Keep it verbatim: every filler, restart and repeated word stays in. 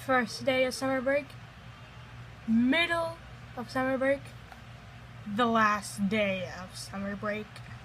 First day of summer break, middle of summer break, the last day of summer break.